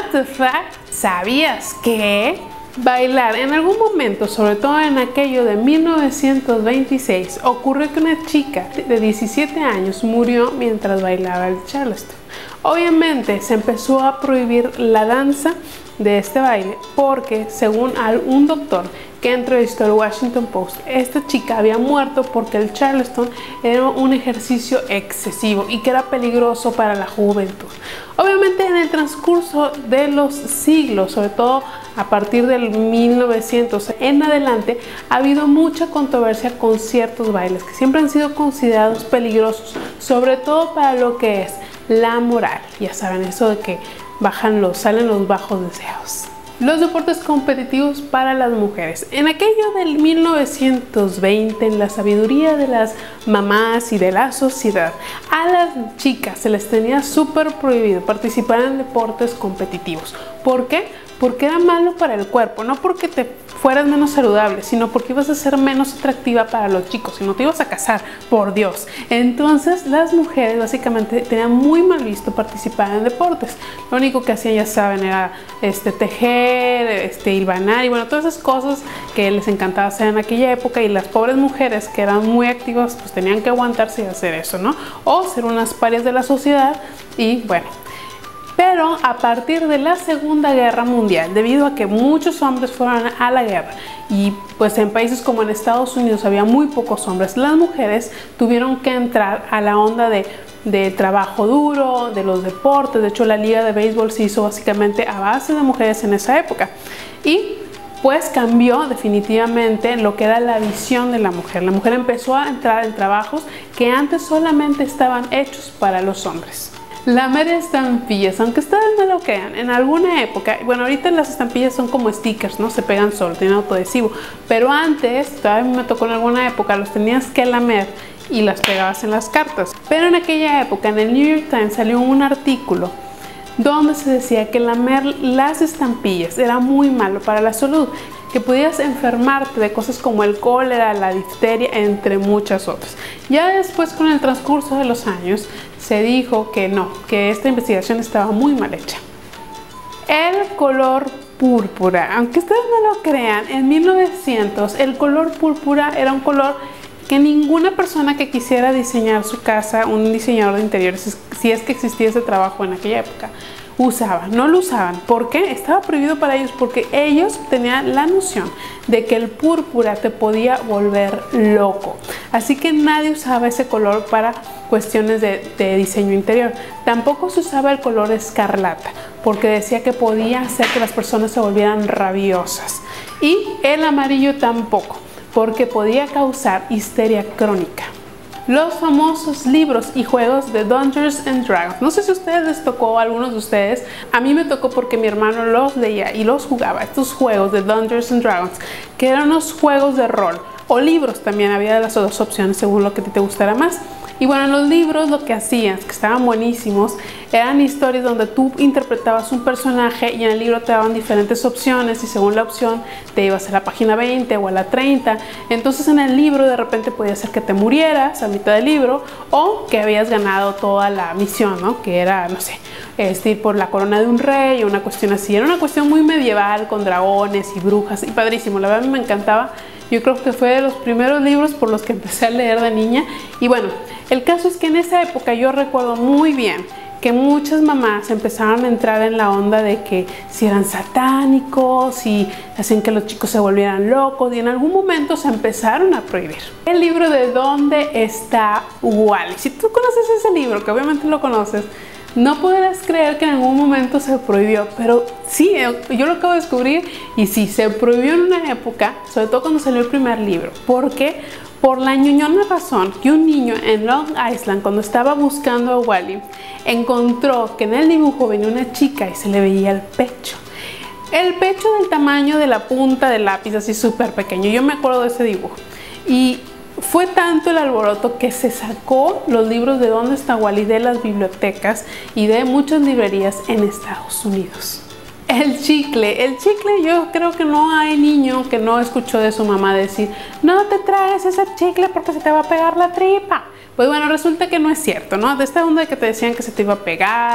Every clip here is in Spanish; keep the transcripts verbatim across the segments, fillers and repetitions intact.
What the fuck? ¿Sabías que bailar en algún momento, sobre todo en aquello de mil novecientos veintiséis, ocurrió que una chica de diecisiete años murió mientras bailaba el Charleston? Obviamente se empezó a prohibir la danza de este baile porque, según un doctor que entrevistó al Washington Post, esta chica había muerto porque el Charleston era un ejercicio excesivo y que era peligroso para la juventud. Obviamente en el transcurso de los siglos, sobre todo a partir del mil novecientos en adelante, ha habido mucha controversia con ciertos bailes que siempre han sido considerados peligrosos, sobre todo para lo que es la moral. Ya saben, eso de que bajan los, salen los bajos deseos. Los deportes competitivos para las mujeres. En aquello del mil novecientos veinte, en la sabiduría de las mamás y de la sociedad, a las chicas se les tenía súper prohibido participar en deportes competitivos. ¿Por qué? Porque era malo para el cuerpo, no porque te fueras menos saludable, sino porque ibas a ser menos atractiva para los chicos y no te ibas a casar, por Dios. Entonces las mujeres básicamente tenían muy mal visto participar en deportes. Lo único que hacían, ya saben, era este, tejer, este, hilvanar y bueno, todas esas cosas que les encantaba hacer en aquella época, y las pobres mujeres que eran muy activas pues tenían que aguantarse y hacer eso, ¿no? O ser unas parias de la sociedad y bueno. Pero a partir de la Segunda Guerra Mundial, debido a que muchos hombres fueron a la guerra y pues en países como en Estados Unidos había muy pocos hombres, las mujeres tuvieron que entrar a la onda de, de trabajo duro, de los deportes. De hecho, la liga de béisbol se hizo básicamente a base de mujeres en esa época. Y pues cambió definitivamente lo que era la visión de la mujer. La mujer empezó a entrar en trabajos que antes solamente estaban hechos para los hombres. Lamer estampillas, aunque ustedes no lo crean, en alguna época, bueno, ahorita las estampillas son como stickers, ¿no? Se pegan solo, tienen autoadhesivo, pero antes, todavía me tocó en alguna época, los tenías que lamer y las pegabas en las cartas. Pero en aquella época, en el New York Times salió un artículo donde se decía que lamer las estampillas era muy malo para la salud, que podías enfermarte de cosas como el cólera, la difteria, entre muchas otras. Ya después, con el transcurso de los años, se dijo que no, que esta investigación estaba muy mal hecha. El color púrpura, aunque ustedes no lo crean, en mil novecientos el color púrpura era un color que ninguna persona que quisiera diseñar su casa, un diseñador de interiores, si es que existía ese trabajo en aquella época, usaba, no lo usaban. ¿Por qué? Estaba prohibido para ellos porque ellos tenían la noción de que el púrpura te podía volver loco. Así que nadie usaba ese color para cuestiones de, de diseño interior. Tampoco se usaba el color escarlata porque decía que podía hacer que las personas se volvieran rabiosas. Y el amarillo tampoco, porque podía causar histeria crónica. Los famosos libros y juegos de Dungeons and Dragons. No sé si a ustedes les tocó, a algunos de ustedes. A mí me tocó porque mi hermano los leía y los jugaba. Estos juegos de Dungeons and Dragons, que eran unos juegos de rol. O libros también, había de las dos opciones según lo que te gustara más. Y bueno, en los libros lo que hacían, que estaban buenísimos, eran historias donde tú interpretabas un personaje y en el libro te daban diferentes opciones y según la opción te ibas a la página veinte o a la treinta. Entonces en el libro de repente podía ser que te murieras a mitad del libro o que habías ganado toda la misión, ¿no? Que era, no sé, este, ir por la corona de un rey o una cuestión así. Era una cuestión muy medieval con dragones y brujas y padrísimo. La verdad a mí me encantaba. Yo creo que fue de los primeros libros por los que empecé a leer de niña. Y bueno, el caso es que en esa época yo recuerdo muy bien que muchas mamás empezaron a entrar en la onda de que si eran satánicos y hacían que los chicos se volvieran locos, y en algún momento se empezaron a prohibir. El libro de ¿Dónde está Wally? Si tú conoces ese libro, que obviamente lo conoces, no podrás creer que en algún momento se prohibió, pero sí, yo lo acabo de descubrir y sí, se prohibió en una época, sobre todo cuando salió el primer libro. ¿Por qué? Por la ñoñona razón que un niño en Long Island, cuando estaba buscando a Wally, encontró que en el dibujo venía una chica y se le veía el pecho. El pecho del tamaño de la punta del lápiz, así súper pequeño. Yo me acuerdo de ese dibujo. Y fue tanto el alboroto que se sacó los libros de ¿Dónde está Wally? De las bibliotecas y de muchas librerías en Estados Unidos. El chicle, el chicle, yo creo que no hay niño que no escuchó de su mamá decir: no te traes ese chicle porque se te va a pegar la tripa. Pues bueno, resulta que no es cierto, ¿no? De esta onda de que te decían que se te iba a pegar,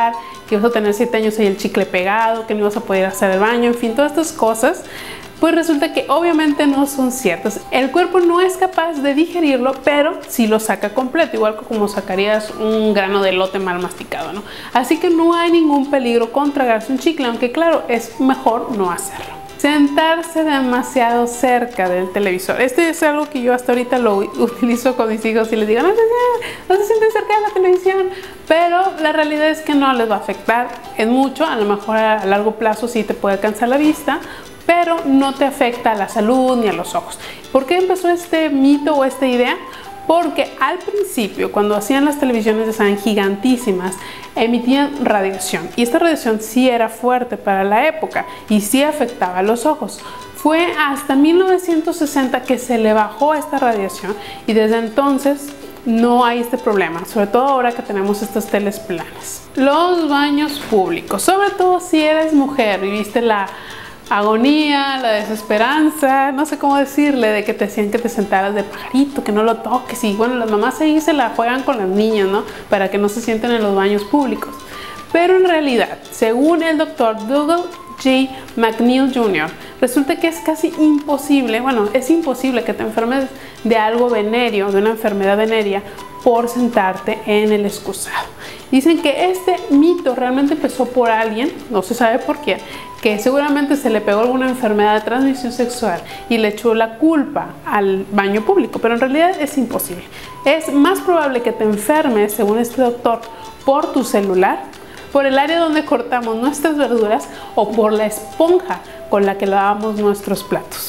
que ibas a tener siete años y el chicle pegado, que no ibas a poder hacer el baño, en fin, todas estas cosas. Pues resulta que obviamente no son ciertas. El cuerpo no es capaz de digerirlo, pero sí lo saca completo, igual que como sacarías un grano de elote mal masticado, ¿no? Así que no hay ningún peligro con tragarse un chicle, aunque claro, es mejor no hacerlo. Sentarse demasiado cerca del televisor. Este es algo que yo hasta ahorita lo utilizo con mis hijos y les digo, no, no, no, no se sienten cerca de la televisión, pero la realidad es que no les va a afectar en mucho. A lo mejor a largo plazo sí te puede cansar la vista, pero no te afecta a la salud ni a los ojos. ¿Por qué empezó este mito o esta idea? Porque al principio, cuando hacían las televisiones de San gigantísimas, emitían radiación, y esta radiación sí era fuerte para la época y sí afectaba a los ojos. Fue hasta mil novecientos sesenta que se le bajó esta radiación y desde entonces no hay este problema, sobre todo ahora que tenemos estas teles planas. Los baños públicos, sobre todo si eres mujer y viste la agonía, la desesperanza, no sé cómo decirle, de que te decían que te sentaras de pajarito, que no lo toques, y bueno, las mamás ahí se la juegan con las niñas, ¿no? Para que no se sienten en los baños públicos. Pero en realidad, según el doctor Douglas J. McNeil junior, resulta que es casi imposible, bueno, es imposible que te enfermes de algo venéreo, de una enfermedad venérea, por sentarte en el excusado. Dicen que este mito realmente empezó por alguien, no se sabe por qué, que seguramente se le pegó alguna enfermedad de transmisión sexual y le echó la culpa al baño público, pero en realidad es imposible. Es más probable que te enfermes, según este doctor, por tu celular, por el área donde cortamos nuestras verduras o por la esponja con la que lavamos nuestros platos.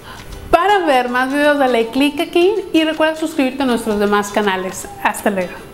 Para ver más videos dale clic aquí y recuerda suscribirte a nuestros demás canales. Hasta luego.